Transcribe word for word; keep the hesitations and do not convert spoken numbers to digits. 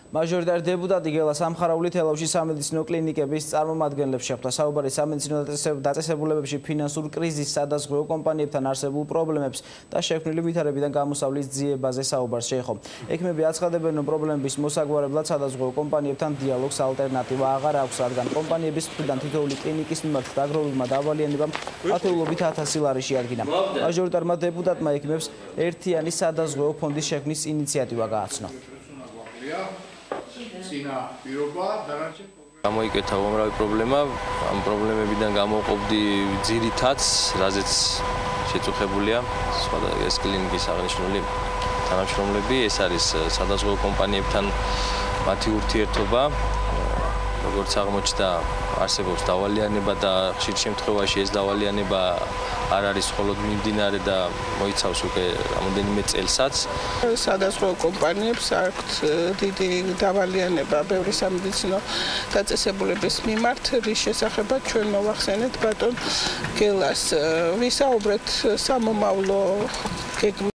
მაჟორიტარი დეპუტატი გელა სამხარაული თელავში სამედიცინო კლინიკების წარმომადგენლებს შეხვდა საუბარი სამედიცინო დაწესებულებებში ფინანსურ კრიზისს, სადაზღვევო კომპანიებთან არსებულ პრობლემებს და შექმნილი ვითარებიდან გამოსავლის ძიებაზე საუბარს შეეხო. ექიმები აცხადებენ, რომ პრობლემების მოსაგვარებლად სადაზღვევო კომპანიებთან დიალოგს ალტერნატივა აღარ აქვს, რადგან კომპანიების მხრიდან თითოეული კლინიკის მიმართ დაგროვილმა დავალიანებამ ათეულობით ათასი ლარი შეადგინა. მაჟორიტარმა დეპუტატმა ექიმებს ერთიანი სადაზღვევო ფონდის შექმნის ინიციატივა გააცნო. გამოიკეთა უამრავი პრობლემა, ამ პრობლემებიდან გამოვყოფდი ძირითადს, რაზეც შეწუხებულია სხვადასხვა ეს კლინიკის აღნიშნული თანამშრომლები, ეს არის სადაზღვევო კომპანიებთან მათი ურთიერთობა, როგორც აღმოჩნდა, არსებობს დავალიანება და ხშირ შემთხვევაში ეს დავალიანება არ არის მხოლოდ მიმდინარე და მოიცავს უკვე რამოდენიმე წელსაც. სადაზღვევო კომპანიებს აქვთ დიდი დავალიანება ბევრი სამედიცინო დაწესებულების მიმართ, რის შესახებაც ჩვენ მოვახსენეთ ბატონ გელას. ვისაუბრეთ სამომავლო გეგმაზე.